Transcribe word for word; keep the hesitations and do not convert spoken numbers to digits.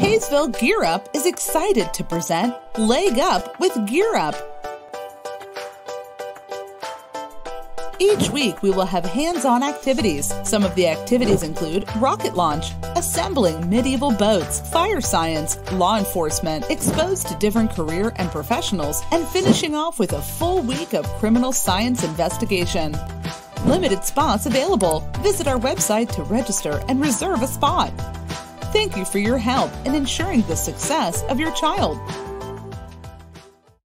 Haysville GEAR UP is excited to present Leg Up with GEAR UP. Each week we will have hands-on activities. Some of the activities include rocket launch, assembling medieval boats, fire science, law enforcement, exposed to different career and professionals, and finishing off with a full week of criminal science investigation. Limited spots available. Visit our website to register and reserve a spot. Thank you for your help in ensuring the success of your child.